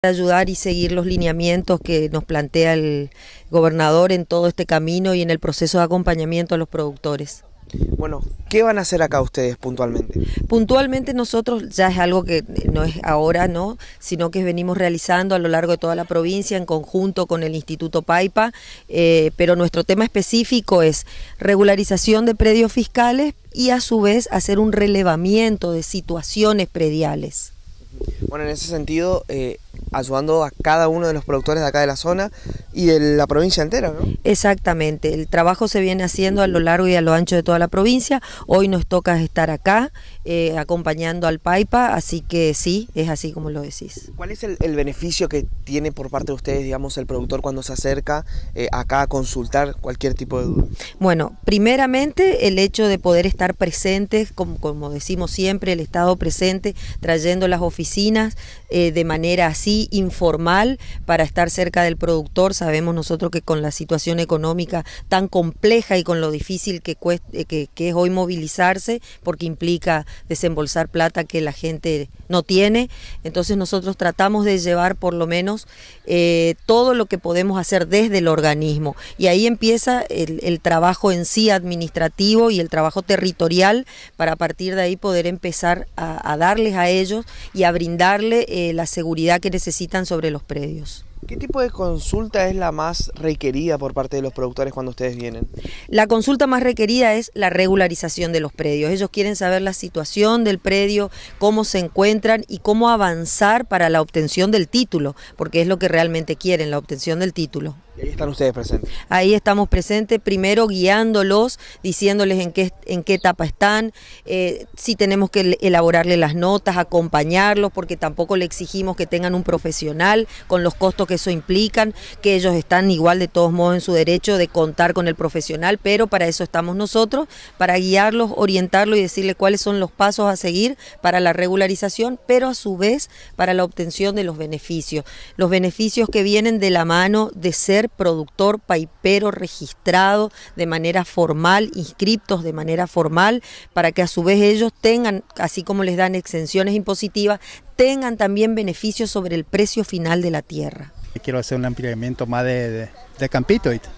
Ayudar y seguir los lineamientos que nos plantea el gobernador en todo este camino y en el proceso de acompañamiento a los productores. Bueno, ¿qué van a hacer acá ustedes puntualmente? Puntualmente nosotros ya es algo que no es ahora, ¿no? Sino que venimos realizando a lo largo de toda la provincia en conjunto con el Instituto Paipa, pero nuestro tema específico es regularización de predios fiscales y a su vez hacer un relevamiento de situaciones prediales. Bueno, en ese sentido, ayudando a cada uno de los productores de acá de la zona y de la provincia entera, ¿no? Exactamente, el trabajo se viene haciendo a lo largo y a lo ancho de toda la provincia. Hoy nos toca estar acá acompañando al Paipa, así que sí, es así como lo decís. ¿Cuál es el beneficio que tiene por parte de ustedes, digamos, el productor cuando se acerca acá a consultar cualquier tipo de duda? Bueno, primeramente el hecho de poder estar presentes, como decimos siempre, el Estado presente, trayendo las oficinas de manera así informal para estar cerca del productor. Sabemos nosotros que con la situación económica tan compleja y con lo difícil que es hoy movilizarse, porque implica desembolsar plata que la gente no tiene, entonces nosotros tratamos de llevar por lo menos todo lo que podemos hacer desde el organismo, y ahí empieza el trabajo en sí administrativo y el trabajo territorial para a partir de ahí poder empezar a darles a ellos y a brindarle la seguridad que necesitan sobre los predios. ¿Qué tipo de consulta es la más requerida por parte de los productores cuando ustedes vienen? La consulta más requerida es la regularización de los predios. Ellos quieren saber la situación del predio, cómo se encuentran y cómo avanzar para la obtención del título, porque es lo que realmente quieren, la obtención del título. Y ahí están ustedes presentes. Ahí estamos presentes, primero guiándolos, diciéndoles en qué etapa están, si tenemos que elaborarle las notas, acompañarlos, porque tampoco le exigimos que tengan un profesional con los costos que eso implican, que ellos están igual de todos modos en su derecho de contar con el profesional, pero para eso estamos nosotros, para guiarlos, orientarlos y decirles cuáles son los pasos a seguir para la regularización, pero a su vez para la obtención de los beneficios que vienen de la mano de ser productor paipero registrado de manera formal, inscriptos de manera formal, para que a su vez ellos tengan, así como les dan exenciones impositivas, tengan también beneficios sobre el precio final de la tierra. Quiero hacer un ampliamiento más de campito, ¿viste?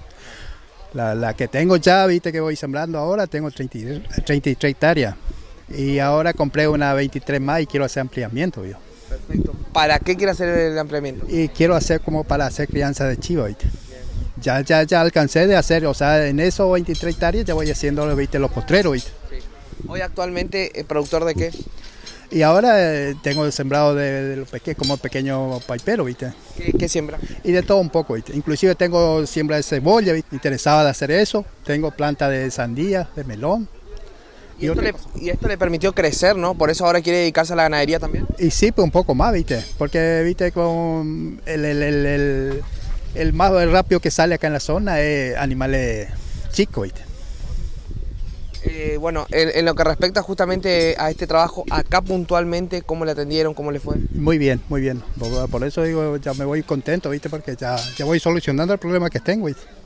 La que tengo ya, viste que voy sembrando ahora, tengo 33 hectáreas y ahora compré una 23 más y quiero hacer ampliamiento, yo. Perfecto. ¿Para qué quiere hacer el ampliamiento? Y quiero hacer como para hacer crianza de chivo, ¿viste? Ya alcancé de hacer, o sea, en esos 23 hectáreas ya voy haciendo, ¿viste? Los postreros, ¿viste? Sí. Hoy actualmente, ¿productor de qué? Y ahora tengo sembrado como pequeño paipero, ¿viste? ¿Qué siembra? Y de todo un poco, ¿viste? Inclusive tengo siembra de cebolla, ¿viste? Interesada de hacer eso. Tengo planta de sandía, de melón. Y esto le permitió crecer, ¿no? Por eso ahora quiere dedicarse a la ganadería también. Y sí, pues un poco más, ¿viste? Porque, ¿viste? Con el más rápido que sale acá en la zona es animales chicos, ¿viste? Bueno, en lo que respecta justamente a este trabajo, acá puntualmente, ¿cómo le atendieron? ¿Cómo le fue? Muy bien, muy bien. Por eso digo, ya me voy contento, ¿viste? Porque ya voy solucionando el problema que tengo, ¿viste?